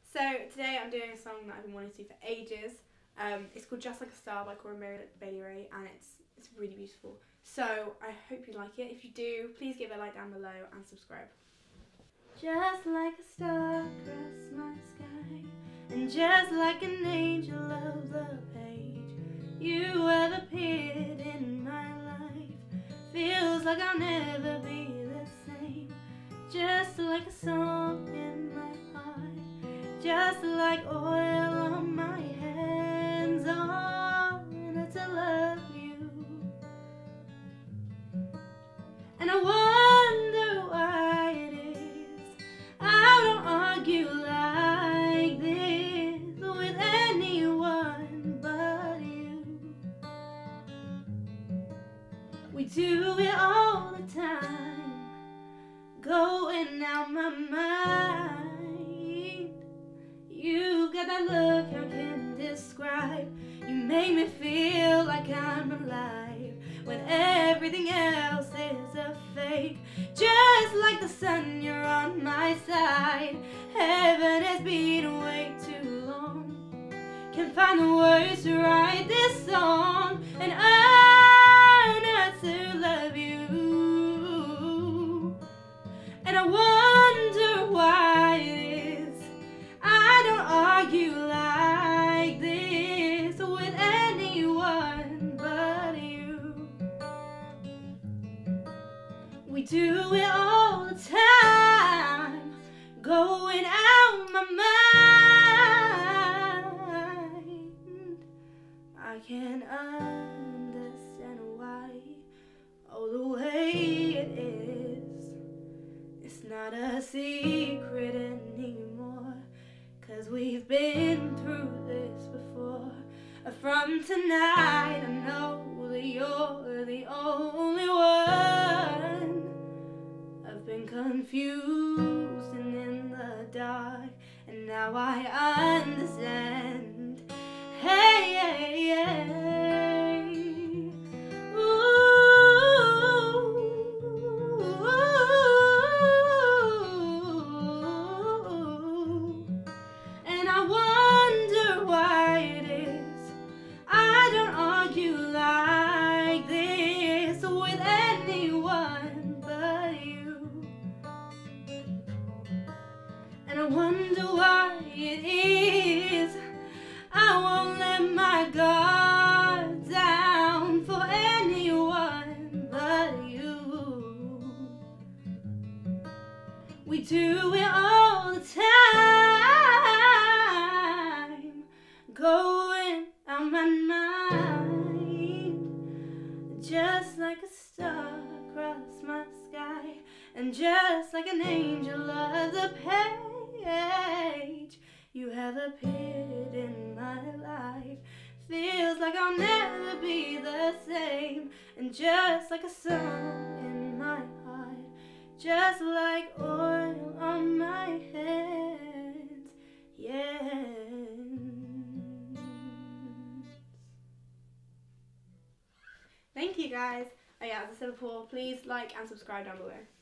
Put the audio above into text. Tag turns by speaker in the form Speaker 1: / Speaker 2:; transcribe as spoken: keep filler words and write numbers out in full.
Speaker 1: So today I'm doing a song that I've been wanting to do for ages. Um, it's called Just Like a Star by Corinne Bailey Rae, and it's it's really beautiful. So I hope you like it. If you do, please give it a like down below and subscribe. Just like a star across my sky, and just like an angel of the page, you have appeared in my life. Feels like I'll never be the same. Just like a song in my heart, just like oil on my hands, honored to love you. And I wonder why it is I don't argue like this with anyone but you. We do it all the time, going out my mind. You got that look I can't describe. You make me feel like I'm alive when everything else is a fake. Just like the sun, you're on my side. Heaven has been way too long. Can't find the words to write this song, and I'm not to love you. And I wonder why it is I don't argue like this with anyone but you. We do it all the time, going out my mind. I can't understand why, oh, the way it is. It's not a secret anymore, 'cause we've been through this before. From tonight I know that you're the only one. I've been confused and in the dark, and now I understand. Hey, hey, hey. Ooh, and I wonder why it is I don't argue like this with anyone but you. And I wonder why it is I won't let my guard down for anyone but you. We do it all the time, going out my mind. Just like a star across my sky, and just like an angel of the page, you have appeared in my life. Feels like I'll never be the same. And just like a song in my heart, just like oil on my hands, yeah. Thank you guys. Oh yeah, as I said before, please like and subscribe down below.